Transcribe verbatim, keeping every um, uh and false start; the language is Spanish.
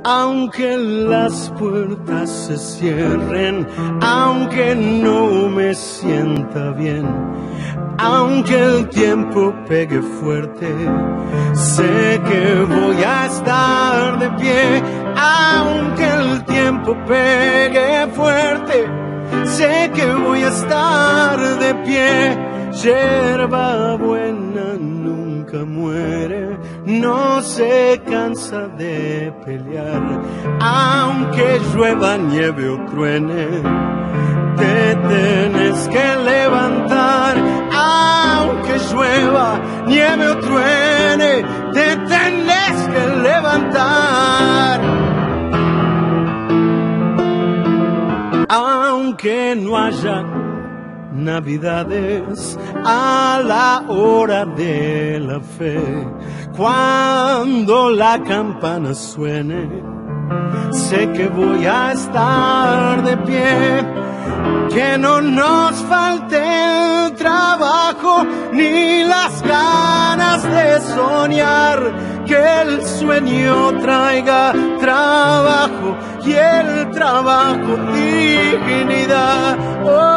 Aunque las puertas se cierren, aunque no me sienta bien, aunque el tiempo pegue fuerte, sé que voy a estar de pie. Aunque el tiempo pegue fuerte, sé que voy a estar de pie. Yerba buena nunca muere, no se cansa de pelear. Aunque llueva, nieve o truene, te tenés que levantar. Aunque llueva, nieve o truene, te tenés que levantar. Aunque no haya navidades a la hora de la fe, cuando la campana suene, sé que voy a estar de pie. Que no nos falte el trabajo ni las ganas de soñar, que el sueño traiga trabajo y el trabajo dignidad. Oh,